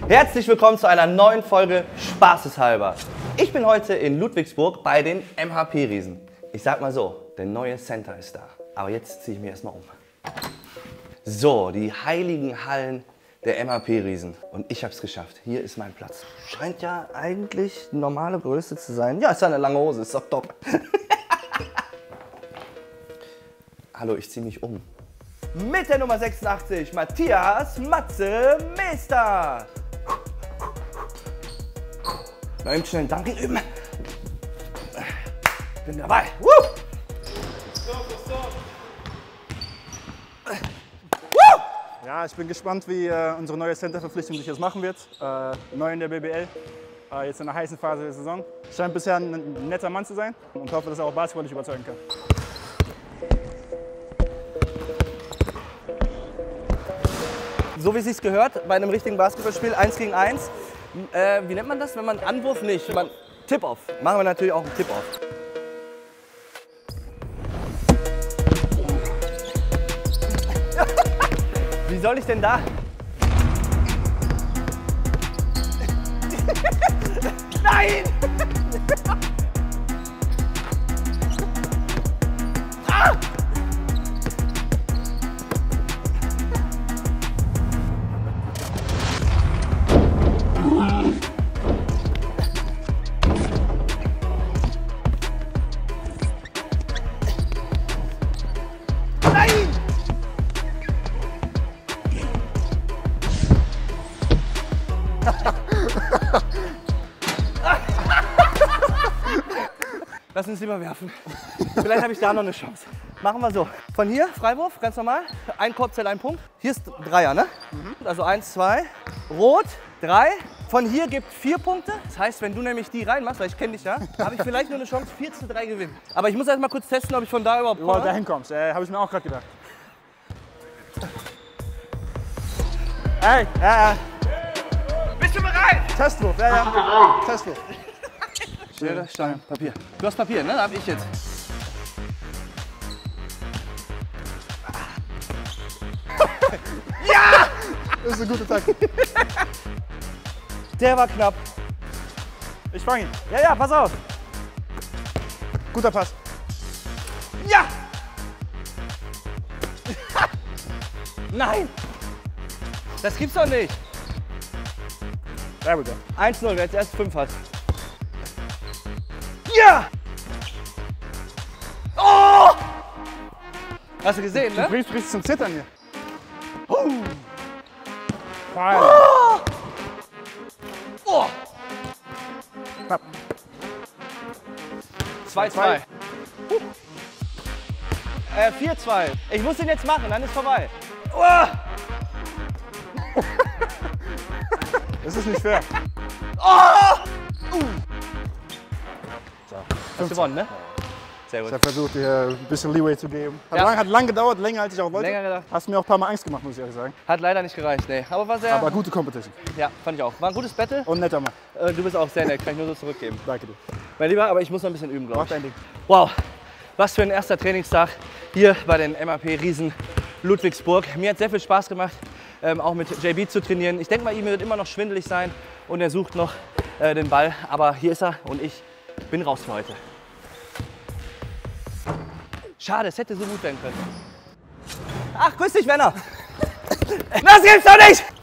Herzlich willkommen zu einer neuen Folge Spaßeshalber. Ich bin heute in Ludwigsburg bei den MHP-Riesen. Ich sag mal so, der neue Center ist da. Aber jetzt ziehe ich mich erstmal um. So, die heiligen Hallen der MHP-Riesen. Und ich habe es geschafft. Hier ist mein Platz. Scheint ja eigentlich normale Größe zu sein. Ja, ist ja eine lange Hose, ist doch top. Hallo, ich ziehe mich um. Mit der Nummer 86, Matthias Matze Meester. Mal eben schnell einen Dunking üben. Bin dabei. Woo! Ja, ich bin gespannt, wie unsere neue Center-Verpflichtung sich jetzt machen wird. Neu in der BBL, jetzt in der heißen Phase der Saison. Scheint bisher ein netter Mann zu sein und hoffe, dass er auch basketballisch überzeugen kann. So wie es sich gehört, bei einem richtigen Basketballspiel 1 gegen 1. Wie nennt man das, wenn man Anwurf nicht? Man Tip-Off. Machen wir natürlich auch einen Tip-Off. Wie soll ich denn da? Nein! Ah! Lass uns lieber werfen. Vielleicht habe ich da noch eine Chance. Machen wir so. Von hier, Freiwurf, ganz normal. Ein Korb zählt ein Punkt. Hier ist Dreier, ne? Also 1, 2, Rot, 3. Von hier gibt 4 Punkte. Das heißt, wenn du nämlich die reinmachst, weil ich kenne dich ja, habe ich vielleicht nur eine Chance, 4:3 gewinnen. Aber ich muss erst mal kurz testen, ob ich von da überhaupt komme. Da hinkommst, habe ich mir auch gerade gedacht. Hey, Bist du bereit? Testwurf, ja. Testwurf. Schere, Stein, Papier. Du hast Papier, ne? Da hab ich jetzt. Ja! Das ist eine gute Taktik. Der war knapp. Ich fange ihn. Ja, pass auf. Guter Pass. Ja! Nein! Das gibt's doch nicht. Sehr gut. 1-0, wer jetzt erst 5 hat. Ja! Oh! Hast du gesehen, Du ne? bringst richtig zum Zittern hier. Oh! Oh! Knapp. 2-2. 4-2. Ich muss den jetzt machen, dann ist vorbei. Oh! Das ist nicht fair. Oh! Hast gewonnen, ne? Sehr Ich gut. habe versucht, dir ein bisschen Leeway zu geben. Ja. Hat lang gedauert, länger als ich auch wollte. Länger gedacht. Hast mir auch ein paar Mal Angst gemacht, muss ich ehrlich sagen. Hat leider nicht gereicht, nee. Aber war sehr. Aber gute Competition. Ja, fand ich auch. War ein gutes Battle. Und netter Mann. Du bist auch sehr nett, kann ich nur so zurückgeben. Danke dir. Mein Lieber, aber ich muss noch ein bisschen üben, glaube Mach ich. dein Ding. Wow, was für ein erster Trainingstag hier bei den MHP Riesen Ludwigsburg. Mir hat sehr viel Spaß gemacht, auch mit JB zu trainieren. Ich denke mal, ihm wird immer noch schwindelig sein und er sucht noch den Ball. Aber hier ist er und ich bin raus für heute. Schade, es hätte so gut werden können. Ach, grüß dich, Männer. Das gibt's doch nicht!